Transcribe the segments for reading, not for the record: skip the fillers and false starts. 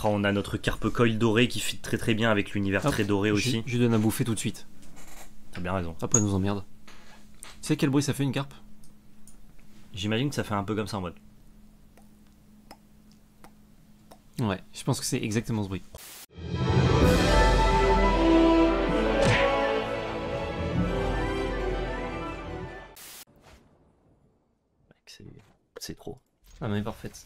Oh, on a notre carpe coil doré qui fit très très bien avec l'univers très doré aussi. Je lui donne à bouffer tout de suite. T'as bien raison. Après, elle nous emmerde. Tu sais quel bruit ça fait une carpe? J'imagine que ça fait un peu comme ça en mode. Ouais, je pense que c'est exactement ce bruit. C'est trop. Ah mais parfaite.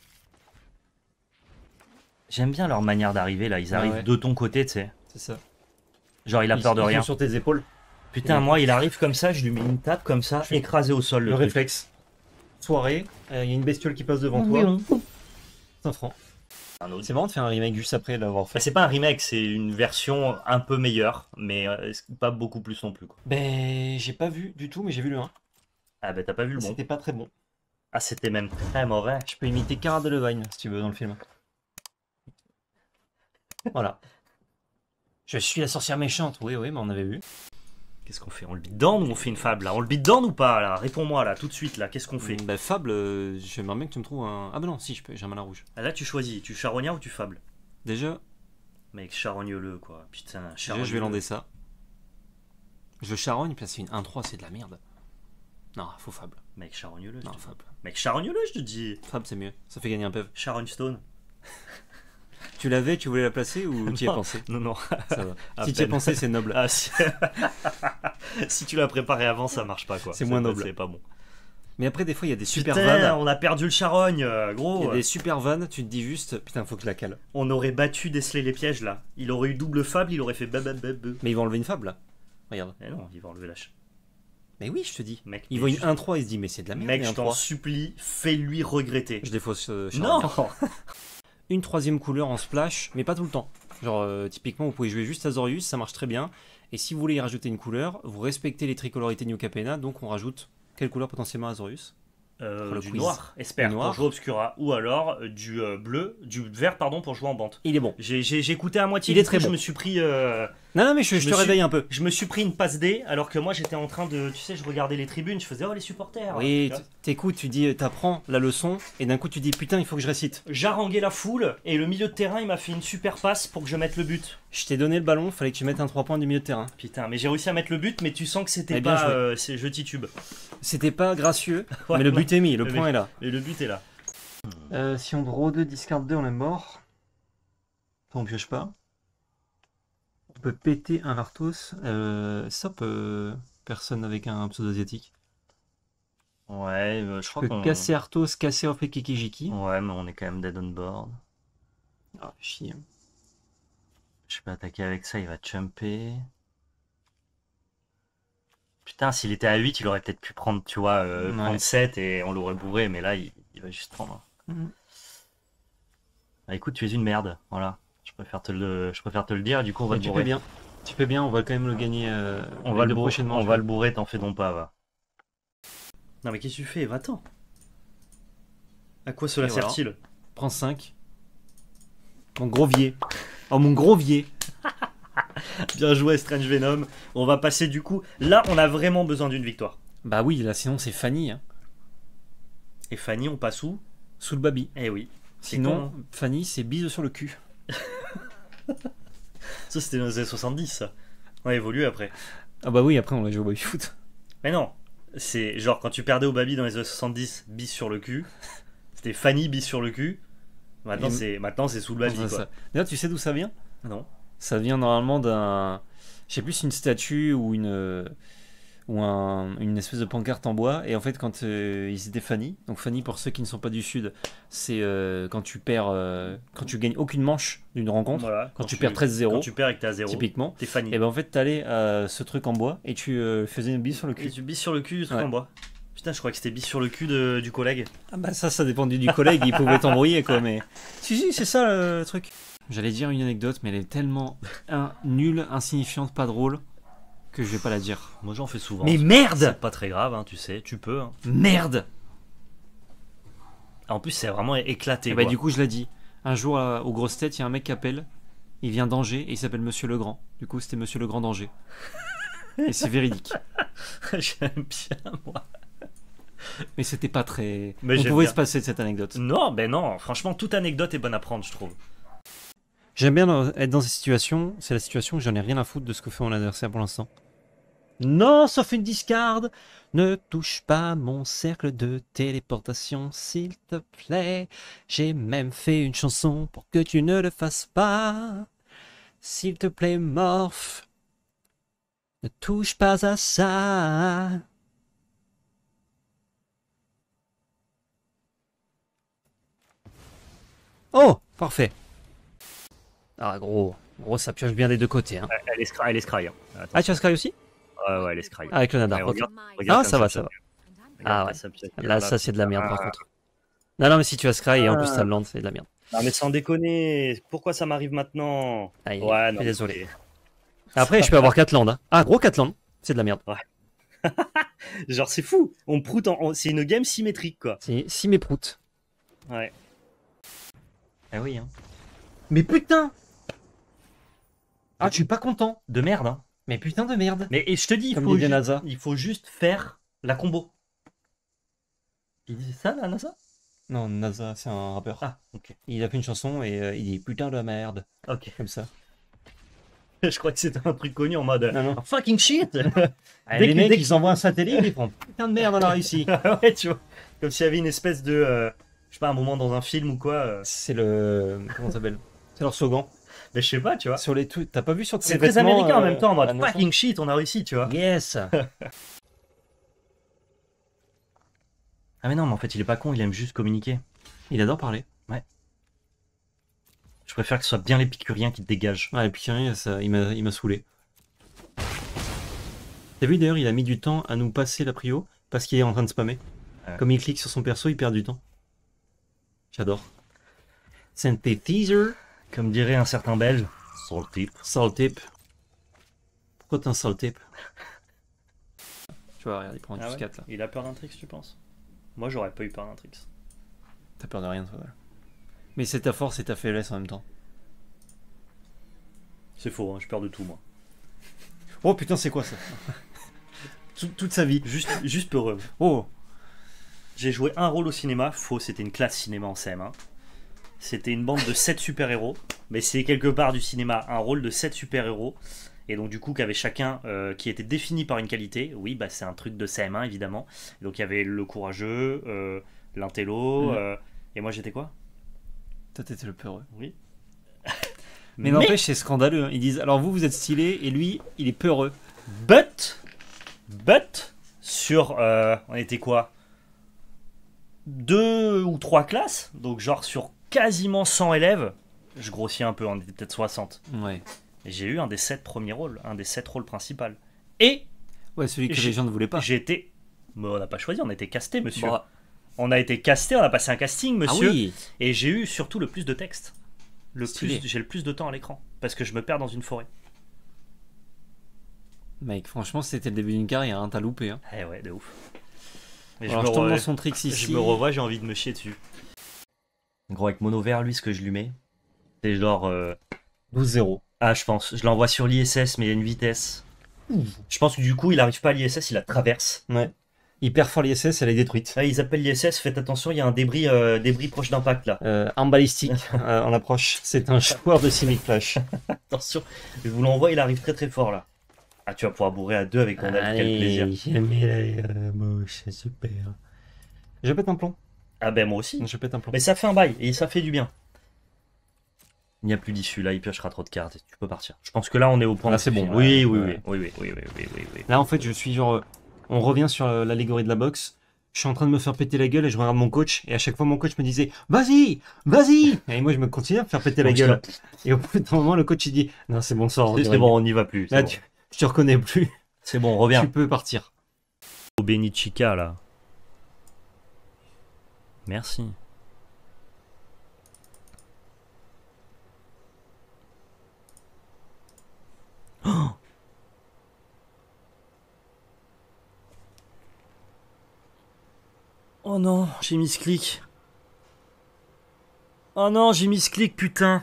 J'aime bien leur manière d'arriver là, ils arrivent de ton côté, tu sais. C'est ça. Genre il a peur de rien. Sur tes épaules. Putain, moi il arrive comme ça, je lui mets une tape comme ça, écrasé au sol. Le réflexe. Soirée, il y a une bestiole qui passe devant toi. 5 francs. C'est marrant de faire un remake juste après l'avoir fait. C'est pas un remake, c'est une version un peu meilleure, mais pas beaucoup plus non plus. Quoi. Ben, j'ai pas vu du tout, mais j'ai vu le 1. Ah bah t'as pas vu le bon. C'était pas très bon. Ah c'était même très mauvais. Je peux imiter Cara Delevingne si tu veux dans le film. Voilà. Je suis la sorcière méchante. Oui, mais on avait vu. Qu'est-ce qu'on fait? On le bite down ou on fait une fable là? On le bite down ou pas là? Réponds-moi là, tout de suite là, qu'est-ce qu'on fait? Bah fable, j'aimerais bien que tu me trouves un... Ah bah non, si, j'ai un mana rouge. Ah, là tu choisis, tu charognard ou tu fable? Déjà... Mec, charogne-le quoi, putain, déjà, je vais lander ça. Je le charogne, puis c'est une 1-3, c'est de la merde. Non, faut fable. Mec, charogne-le. Non, fable. Mec, charogne-le, je te dis. Fable, c'est mieux, ça fait gagner un PEV. Charogne Stone. Tu l'avais, tu voulais la placer ou tu y as pensé? Non. Ça va. Si tu y as pensé, c'est noble. Ah, si... si tu l'as préparé avant, ça marche pas quoi. C'est moins noble. C'est pas bon. Mais après, des fois, il y a des super putain, vannes. On a perdu le charogne, gros. Il y a des super vannes, tu te dis juste, putain, faut que je la cale. On aurait battu déceler les pièges là. Il aurait eu double fable, il aurait fait Mais ils vont enlever une fable là. Regarde. Eh non, ils vont enlever l'âge. Mais oui, je te dis. Mec, il voit une 1-3, il se dit, mais c'est de la merde. Mec, je t'en supplie, fais-lui regretter. Je défausse non. Une troisième couleur en splash, mais pas tout le temps. Genre, typiquement, vous pouvez jouer juste Azorius, ça marche très bien. Et si vous voulez y rajouter une couleur, vous respectez les tricolorités New Capena, donc on rajoute quelle couleur potentiellement Azorius? Du noir, Esper, pour jouer Obscura, ou alors du bleu, du vert, pardon, pour jouer en bande. Il est bon. J'ai écouté à moitié, il est très bon. Je me suis pris... Non, mais je te réveille un peu. Je me suis pris une passe D, alors que moi j'étais en train de... Tu sais, je regardais les tribunes, je faisais, oh les supporters. Oui, t'écoutes, tu dis, t'apprends la leçon, et d'un coup tu dis, putain, il faut que je récite. J'haranguais la foule, et le milieu de terrain, il m'a fait une super passe pour que je mette le but. Je t'ai donné le ballon, fallait que tu mettes un 3 points du milieu de terrain. Putain, mais j'ai réussi à mettre le but, mais tu sens que c'était pas... je titube. C'était pas gracieux, mais le but est mis, le point est là. Et le but est là. Si on draw 2, discard 2, on est mort. On pioche pas. On peut péter un Vartos. Stop, personne avec un pseudo asiatique. Ouais, je crois qu'on... casser Arthos, casser Orphe Kikijiki. Ouais, mais on est quand même dead on board. Ah, chier. Je peux attaquer avec ça, il va jumper. Putain, s'il était à 8, il aurait peut-être pu prendre, tu vois, prendre 7 et on l'aurait bourré, mais là, il va juste prendre. Bah, écoute, tu es une merde, voilà. Je préfère te le dire, du coup, on va le bourrer. Tu peux bien, on va quand même le gagner on va le bourrer, t'en fais donc pas, va. Non, mais qu'est-ce que tu fais? Va-t'en. À quoi cela sert-il? Prends 5. Mon gros vier. Oh, mon gros vier. Bien joué, Strange Venom. On va passer du coup. Là, on a vraiment besoin d'une victoire. Bah oui, là, sinon c'est Fanny. Hein. Et Fanny, on passe où? Sous le baby. Eh oui. Sinon, Fanny, c'est bise sur le cul. Ça, c'était dans les années 70, ça. On a évolué après. Ah bah oui, après, on a joué au baby foot. Mais non. C'est genre quand tu perdais au baby dans les années 70, bise sur le cul. C'était Fanny, bise sur le cul. Maintenant, c'est sous le baby, quoi. D'ailleurs, tu sais d'où ça vient? Non. Ça vient normalement d'un... Je sais plus, une statue ou une espèce de pancarte en bois. Et en fait, quand ils étaient Fanny, donc Fanny, pour ceux qui ne sont pas du Sud, c'est quand tu perds, quand tu gagnes aucune manche d'une rencontre, voilà, quand tu perds 13-0, quand tu perds et que t'es à 0, typiquement, t'es Fanny. Et ben en fait, t'allais à ce truc en bois et tu faisais une bise sur le cul. Et tu bises sur le cul du truc en bois. Putain, je crois que c'était bise sur le cul du collègue. Ah bah ça dépendait du collègue, il pouvait t'embrouiller quoi, mais... Si, c'est ça le truc. J'allais dire une anecdote, mais elle est tellement nulle, insignifiante, pas drôle, que je vais pas la dire. Moi j'en fais souvent. Mais merde! C'est pas très grave, hein, tu sais, tu peux. Hein. Merde! En plus, c'est vraiment éclaté. Et bah du coup, je l'ai dit. Un jour, aux grosses têtes, il y a un mec qui appelle, il vient d'Angers, et il s'appelle Monsieur Legrand. Du coup, c'était Monsieur Legrand d'Angers. Et c'est véridique. J'aime bien, moi. Mais c'était pas très... Mais on pouvait se passer de cette anecdote. Non, ben non. Franchement, toute anecdote est bonne à prendre, je trouve. J'aime bien être dans ces situations. C'est la situation où j'en ai rien à foutre de ce que fait mon adversaire pour l'instant. Non, sauf une discarde. Ne touche pas mon cercle de téléportation, s'il te plaît. J'ai même fait une chanson pour que tu ne le fasses pas. S'il te plaît, Morph. Ne touche pas à ça. Oh, parfait. Ah, gros, ça pioche bien des deux côtés. Hein. Elle est scry. Hein. Ah, tu as Sky aussi? Ouais, elle est scry. Ah, avec le Nadar. Ouais, Ok. regarde Ah, comme ça va, ça ça va. Regarde Ah comme ouais. ça pioche. Là, ça, c'est de la merde, par Ah. contre. Non, mais si tu as Sky et en plus t'as le land, c'est de la merde. Non, mais sans déconner, pourquoi ça m'arrive maintenant? Aïe, Ouais, non. désolé. Après, je peux avoir 4 lands. Hein. Ah, gros 4 lands. C'est de la merde. Genre, c'est fou. On proute c'est une game symétrique, quoi. C'est si mes proutes. Ouais. Ah oui, hein. Mais putain! Ah, je suis pas content. De merde, hein. Mais putain de merde. Mais et je te dis, Comme disait NASA. il faut juste faire la combo. Il dit ça, la NASA? Non, NASA, c'est un rappeur. Ah, ok. Il a fait une chanson et il dit putain de merde. Ok. Comme ça. Je crois que c'était un truc connu en mode Non. fucking shit. Les mecs, ils envoient un satellite, ils font putain de merde, on a réussi. Ouais, tu vois. Comme s'il y avait une espèce de. Je sais pas, un moment dans un film ou quoi. C'est le. Comment ça s'appelle? C'est leur slogan. Mais je sais pas, tu vois. Sur les trucs. T'as pas vu sur C'est très américain en même temps, en mode fucking fucking shit, on a réussi, tu vois. Yes. Ah, mais non, mais en fait, il est pas con, il aime juste communiquer. Il adore parler. Je préfère que ce soit bien l'épicurien qui te dégage. Ouais, et puis ça, il m'a saoulé. T'as vu d'ailleurs, il a mis du temps à nous passer la prio parce qu'il est en train de spammer. Ouais. Comme il clique sur son perso, il perd du temps. J'adore. Synthétiser. Comme dirait un certain belge. Sur le type. Salt tip. Pourquoi t'as un salt tip? Tu vois, regarde, il prend un Ah ouais 4 là. Il a peur d'un tricks, tu penses? Moi, j'aurais pas eu peur d'un tricks. T'as peur de rien, toi. Mais c'est ta force et ta faiblesse en même temps. C'est faux, hein, j'ai peur de tout, moi. Oh putain, c'est quoi ça? Toute sa vie. Juste peureux. Oh. J'ai joué un rôle au cinéma. Faux, c'était une classe cinéma en CM1. C'était une bande de 7 super-héros. Mais c'est quelque part du cinéma, un rôle de 7 super-héros. Et donc du coup, qu'avait chacun qui était défini par une qualité. Oui, bah c'est un truc de CM1 évidemment. Donc il y avait le courageux, l'intello. Et moi j'étais quoi? Toi, t'étais le peureux. Oui. Mais n'empêche, c'est scandaleux. Hein. Ils disent alors vous êtes stylé et lui, il est peureux. But sur on était quoi, 2 ou 3 classes, donc genre sur quasiment 100 élèves, je grossis un peu, on était peut-être 60. Ouais. Et j'ai eu un des 7 premiers rôles, un des 7 rôles principaux. Et Ouais, celui que les gens ne voulaient pas. j'ai été, mais on n'a pas choisi, on a été casté, monsieur. Bah. On a été casté, on a passé un casting, monsieur. Ah oui. Et j'ai eu surtout le plus de texte. Stylé. J'ai le plus de temps à l'écran parce que je me perds dans une forêt. Mec, franchement, c'était le début d'une carrière, hein, t'as loupé. Hein. Eh ouais, de ouf. Mais Alors, je tombe dans son tricks ici. Je me revois, j'ai envie de me chier dessus. Gros, avec mono vert, lui, ce que je lui mets, c'est genre 12-0. Ah, je pense. Je l'envoie sur l'ISS, mais il y a une vitesse. Je pense que du coup, il arrive pas à l'ISS, il la traverse. Ouais. Il perd fort l'ISS, elle est détruite. Là, ils appellent l'ISS, faites attention, il y a un débris proche d'impact là. Arme balistique en approche. C'est un joueur de Simic Flash. Attention, je vous l'envoie, il arrive très très fort là. Ah, tu vas pouvoir bourrer à 2 avec ton aile, quel plaisir. J'ai mis la moche, c'est super. Je pète un plomb. Ah ben moi aussi. Je pète un plomb. Mais ça fait un bail et ça fait du bien. Il n'y a plus d'issue là, il piochera trop de cartes, tu peux partir. Je pense que là on est au point. Là, de c'est bon. Oui, Ouais. oui. Là, en fait, je suis genre. On revient sur l'allégorie de la boxe. Je suis en train de me faire péter la gueule et je regarde mon coach. Et à chaque fois, mon coach me disait vas-y, vas-y. Et moi, je me continue à me faire péter la gueule. Et au bout d'un moment, le coach il dit non, c'est bon, sort. C'est bon, on n'y va plus. Là, Bon. je te reconnais plus. C'est bon, reviens. Tu peux partir. Au Benichica là. Merci. Oh, oh non, j'ai mis ce clic. Oh non, j'ai mis ce clic, putain.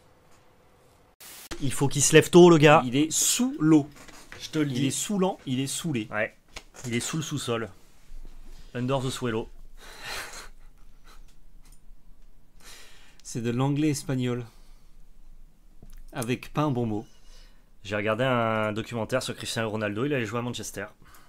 Il faut qu'il se lève tôt, le gars. Il est sous l'eau. Je te le Il dis. est saoulant, il est saoulé. Ouais. Il est sous le sous-sol. Under the swallow. C'est de l'anglais espagnol. avec pas un bon mot. J'ai regardé un documentaire sur Cristiano Ronaldo, il allait jouer à Manchester.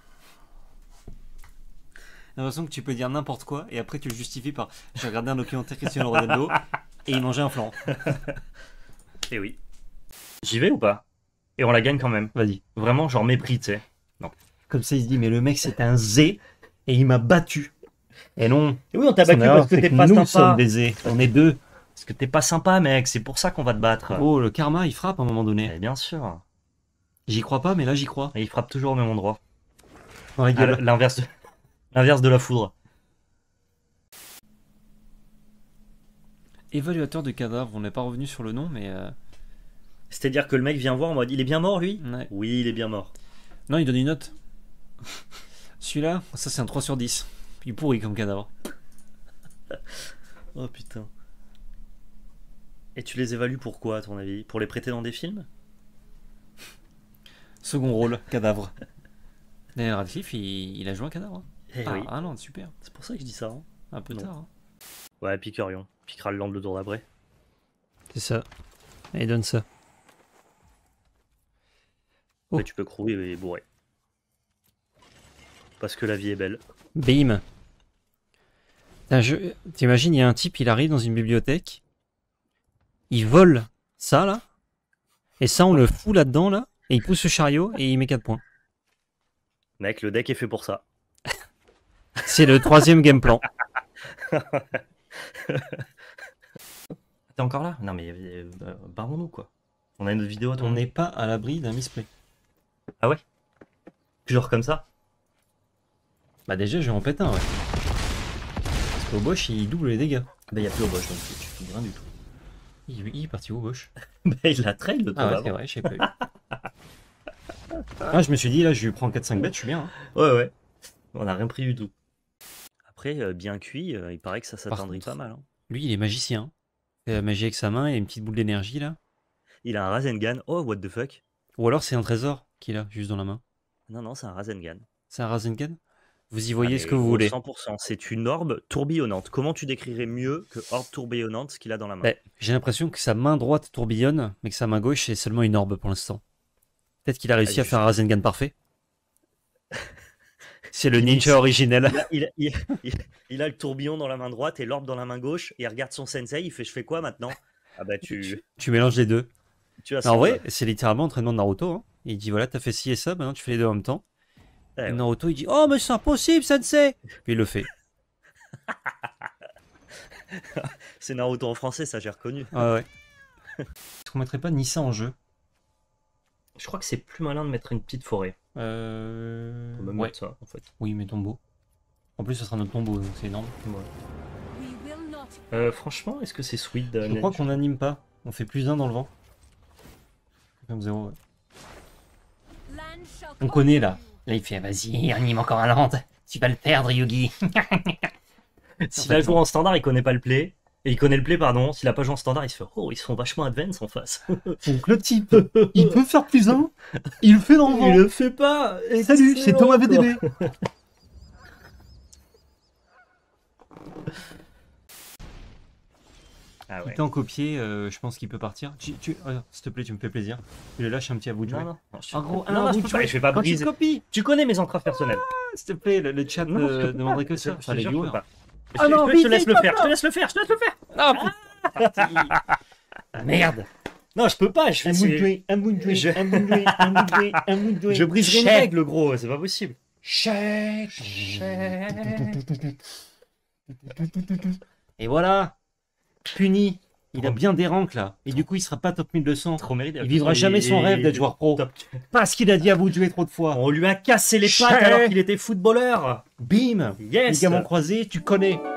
J'ai l'impression que tu peux dire n'importe quoi et après tu le justifies par j'ai regardé un documentaire Cristiano Ronaldo et il mangeait un flan. Et oui. J'y vais ou pas? Et on la gagne quand même. Vas-y. Vraiment, genre mépris, tu sais. Comme ça il se dit mais le mec c'est un zé et il m'a battu. Et non. Et oui, on t'a Son battu erreur, parce que c'est t'es pas nous sympa. sommes des zés. On est deux. Parce que t'es pas sympa, mec. C'est pour ça qu'on va te battre. Oh le karma il frappe à un moment donné. Eh bien sûr. J'y crois pas mais là j'y crois. Et il frappe toujours au même endroit. Dans la gueule. L'inverse de la foudre. Évaluateur de cadavre, on n'est pas revenu sur le nom mais... C'est-à-dire que le mec vient voir en mode il est bien mort lui? Ouais. Oui, il est bien mort. Non il donne une note. Celui-là, ça c'est un 3 sur 10. Il est pourri comme cadavre. Oh putain. Et tu les évalues pour quoi à ton avis? Pour les prêter dans des films? Second rôle, cadavre. Daniel Radcliffe, il a joué un cadavre. Eh Ah, oui. ah non, super. C'est pour ça que je dis ça. Hein. Un peu Non. tard. Hein. Ouais, piquerion. Piquera le lampe le tour d'après. C'est ça. Et donne ça. Oh. Après, tu peux crever et bourrer. Parce que la vie est belle. Bim. T'imagines, il y a un type, il arrive dans une bibliothèque. Il vole ça, là. Et ça, on le fout là-dedans, là. Et il pousse le chariot et il met 4 points. Mec, le deck est fait pour ça. C'est le 3e game plan. T'es encore là? Non mais barrons-nous quoi. On a une autre vidéo à On tourner. n'est pas à l'abri d'un misplay. Ah ouais? Genre comme ça? Bah déjà, je vais en péter un, ouais. Parce qu'au Bosch, il double les dégâts. Bah y'a plus au bosch donc tu fais rien du tout. Il est parti au Bosch. Bah il la traîne le temps Ah ouais, d'avant. c'est vrai, je sais pas eu. Ah, je me suis dit, là, je lui prends 4-5 bêtes, je suis bien. Hein. Ouais. On a rien pris du tout. Après, bien cuit, il paraît que ça s'attendrit contre, pas mal. Hein. Lui, il est magicien. Il fait la magie avec sa main et une petite boule d'énergie, là. Il a un Rasengan. Oh, what the fuck? Ou alors, c'est un trésor qu'il a, juste dans la main. Non, c'est un Rasengan. C'est un Rasengan. Vous y voyez Ah, ce mais que vous gros, voulez. 100%. C'est une orbe tourbillonnante. Comment tu décrirais mieux que orbe tourbillonnante ce qu'il a dans la main? Bah, j'ai l'impression que sa main droite tourbillonne, mais que sa main gauche, c'est seulement une orbe pour l'instant. Peut-être qu'il a réussi à faire un Rasengan parfait. C'est le ninja originel. Il a le tourbillon dans la main droite et l'orbe dans la main gauche. Et il regarde son sensei. Il fait: je fais quoi maintenant? Ah bah tu mélanges les deux. as Mais en vrai, c'est littéralement l'entraînement de Naruto. Hein. Il dit voilà, t'as fait ci et ça, maintenant tu fais les deux en même temps. Ouais, Et ouais. Naruto, il dit oh, mais c'est impossible, sensei. Puis il le fait. C'est Naruto en français, ça j'ai reconnu. Ah ouais. Est-ce qu'on mettrait pas Nissa en jeu? Je crois que c'est plus malin de mettre une petite forêt. On peut même Ouais. mettre ça en fait. Oui, mais tombeau. En plus, ce sera notre tombeau, donc c'est énorme. Franchement, est-ce que c'est sweet Je crois qu'on n'anime pas. On fait plus 1 dans le vent. Comme 0, ouais. On connaît là. Là, il fait vas-y, anime encore un land. Tu vas le perdre, Yugi. S'il a joué en standard, il connaît pas le play. Et il connaît le play, pardon. S'il a pas joué en standard, il se fait: oh, ils sont vachement advance en face. Donc le type, il peut faire plus 1. Il le fait dans le vent. Il le fait pas. Salut, c'est Thomas VDB. Ah ouais. Étant copié, je pense qu'il peut partir. S'il te plaît, tu me fais plaisir. Tu le lâches un petit à bout de jouet. Non. En gros, Non, je peux pas, je vais pas quand tu briser. copies, Tu connais mes entraves personnelles. s'il te plaît, le chat Non, je ne peux demanderait que Je ça. te Enfin, les jure, je peux viewers. pas. Ah non, je te vite, laisse vite, le papa. faire. Je te laisse le faire. Ah, merde. Non, je peux pas. Je briserai une règle, gros. C'est pas possible. Et voilà, puni. Il a bien des ranks là. Et du coup, il sera pas top 1200. Trop mérité. Il vivra jamais son rêve d'être joueur pro. Top. Parce qu'il a dit à vous de jouer trop de fois. On lui a cassé les pattes alors qu'il était footballeur. Bim. Yes. Ligament croisé, tu connais.